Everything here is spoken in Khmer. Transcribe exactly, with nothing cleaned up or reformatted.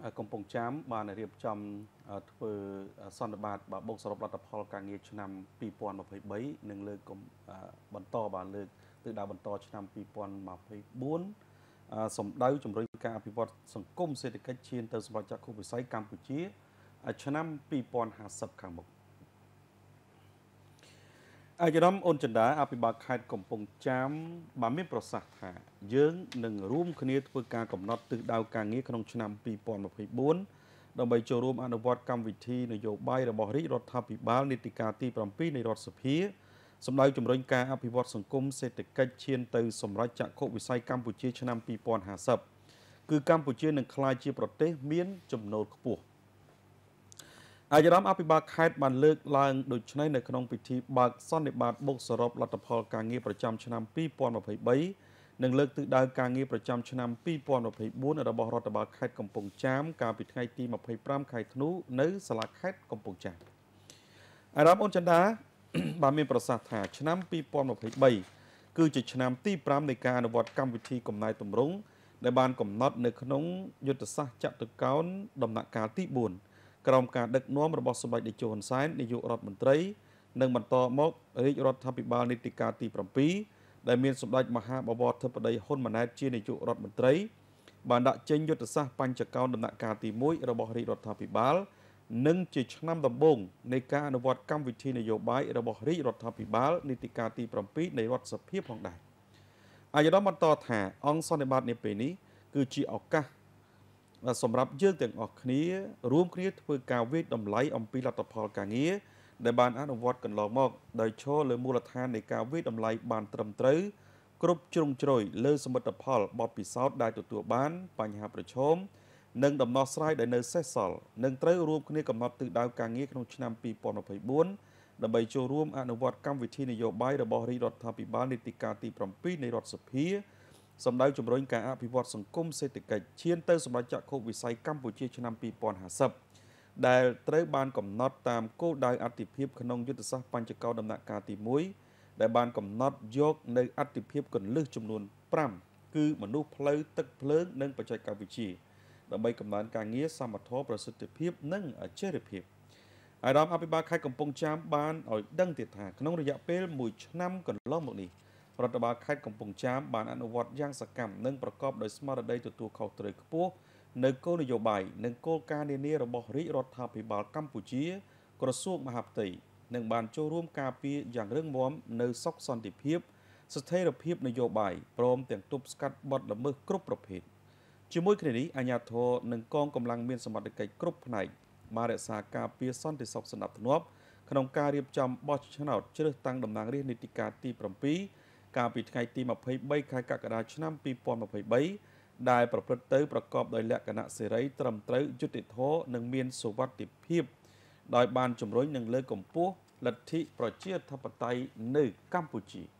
កំពុងចាំបានរៀបចំធ្វើសន្និបាតបូកសរុបលទ្ធផលការងារឆ្នាំពីរពាន់ម្ភៃបីនិងលើកបន្តបានលើកទិសដៅបន្តឆ្នាំពីរពាន់ម្ភៃបួនសម្ដៅជំរុញការអភិវឌ្ឍសង្គមសេដ្ឋកិច្ចឈានទៅសម្រាប់ចក្ខុវិស័យកម្ពុជាឆ្នាំពីរពាន់ហាសិបខាងមុខអាយរំអូនចិន្តាអភិបាលខេត្តកំពង់ចាមបានមានប្រសាសន៍ថាយើងនឹងរួមគ្នាធ្វើការកំណត់ទិសដៅការងារក្នុងឆ្នាំពីរពាន់ម្ភៃបួនដើម្បីចូលរួមអនុវត្តកម្មវិធីនយោបាយរបស់រាជរដ្ឋាភិបាលនីតិកាលទីប្រាំពីរនៃរដ្ឋសភាសម្ដៅជំរុញការអភិវឌ្ឍសង្គមសេដ្ឋកិច្ចឈានទៅសម្រាប់ចក្ខុវិស័យកម្ពុជាឆ្នាំពីរពាន់ហាសិបគឺកម្ពុជានឹងក្លាយជាប្រទេសមានចំណូលខ្ពស់អាយរំអភិបាលខេត្តបានលើកឡើងដូចនេះនៅក្នុងពិធីបើកសន្និបាតបូកសរុបលទ្ធផលការងារប្រចាំឆ្នាំពីរពាន់ម្ភៃបីនិងលើកទិសដៅការងារប្រចាំឆ្នាំពីរពាន់ម្ភៃបួនរបស់រដ្ឋបាលខេត្តកំពង់ចាមកាលពីថ្ងៃទីម្ភៃប្រាំខែធ្នូនៅសាលាខេត្តកំពង់ចាមអារ៉ាប់អូនចន្ទាបានមានប្រសាសន៍ថាឆ្នាំពីរពាន់ម្ភៃបីគឺជាឆ្នាំទីប្រាំនៃការអនុវត្តកម្មវិធីកំណែតម្រង់ដែលបានកំណត់នៅក្នុងយុទ្ធសាស្ត្រចតុកោណដំណាក់កាលទីបួនក្រោមការដឹកនាំរបស់សម្ដេចតេជោហ៊ុនសែននាយករដ្ឋមន្ត្រីនិងបន្តមករាជរដ្ឋាភិបាលនីតិកាលទីប្រាំពីរដែលមានសម្ដេចមហាបវរធិបតីហ៊ុនម៉ាណែតជានាយករដ្ឋមន្ត្រីបានដាក់ចេញយុទ្ធសាស្ត្របញ្ចកោណដំណាក់កាលទីមួយរបស់រាជរដ្ឋាភិបាលនិងជាឆ្នាំដំបូងនៃការអនុវត្តកម្មវិធីនយោបាយរបស់រាជរដ្ឋាភិបាលនីតិកាលទីប្រាំពីរនៃរដ្ឋសភាផងដែរអាយដាមបន្តថាអង្គសន្និបាតនាពេលនេះគឺជាឱកាសសម្រាប់យើងទាំងអស់គ្នារួមគ្នាធ្វើការវិភាគតម្លៃអំពីលទ្ធផលការងារដែលបានអនុវត្តកន្លងមកដោយឈរលើមូលដ្ឋាននៃការវិភាគតម្លៃបានត្រឹមត្រូវគ្រប់ជ្រុងជ្រោយលើសមិទ្ធផលបទពិសោធន៍ដែលទទួលបានបញ្ហាប្រឈមនិងដំណោះស្រាយដែលនៅសេសសល់និងត្រូវរួមគ្នាកំណត់ទិសដៅការងារក្នុងឆ្នាំពីរពាន់ម្ភៃបួនដើម្បីចូលរួមអនុវត្តកម្មវិធីនយោបាយរបស់រាជរដ្ឋាភិបាលនីតិកាលទីប្រាំពីរនៃរដ្ឋសភាសម្ដៅជំរុញការអភិវឌ្ឍសង្គមសេដ្ឋកិច្ចឈានទៅសម្រាប់ចក្ខុវិស័យកម្ពុជាឆ្នាំពីរពាន់ហាសិបដែលត្រូវបានកំណត់តាមគោលដៅអាទិភាពក្នុងយុទ្ធសាស្ត្របញ្ចកោណដំណាក់កាលទីមួយដែលបានកំណត់យកនៅអាទិភាពគន្លឹះចំនួនប្រាំគឺមនុស្សផ្លូវទឹកភ្លើងនិងបច្ចេកវិទ្យាដើម្បីកំណើនការងារសមត្ថភាពប្រសិទ្ធភាពនិងអចលនភាពអាយដាមអភិបាលខេត្តកំពង់ចាមបានឲ្យដឹងទៀតថាក្នុងរយៈពេលមួយឆ្នាំកន្លងមកនេះរដ្ឋបាលខេត្តកំពង់ចាមបានអនុវត្តយ៉ាងសកម្មនិងប្រកបដោយស្មារតីទទួលខុសត្រូវខ្ពស់នៅគោលនយោបាយនិងគោលការណ៍នានារបស់រាជរដ្ឋាភិបាលកម្ពុជាក្រសួងមហាផ្ទៃនិងបានចូលរួមការពារយ៉ាងរឹងមាំនៅសុខសន្តិភាពស្ថិរភាពនយោបាយព្រមទាំងទប់ស្កាត់បទល្មើសគ្រប់ប្រភេទជាមួយគ្នានេះអាជ្ញាធរនិងកងកម្លាំងមានសមត្ថកិច្ចគ្រប់ផ្នែកបានរក្សាការពារសន្តិសុខសណ្ដាប់ធ្នាប់ក្នុងការរៀបចំបោះឆ្នោតជ្រើសតាំងតំណាងរាស្ត្រនីតិកាលទីប្រាំពីរកាលពីថ្ងៃទីម្ភៃបីខែកក្កដាឆ្នាំពីរពាន់ម្ភៃបីដែលប្រព្រឹត្តទៅប្រកបដោយលក្ខណៈសេរីត្រឹមត្រូវយុត្តិធម៌និងមានសុវត្ថិភាពដោយបានជំរុញនិងលើកកម្ពស់លទ្ធិប្រជាធិបតេយ្យនៅកម្ពុជា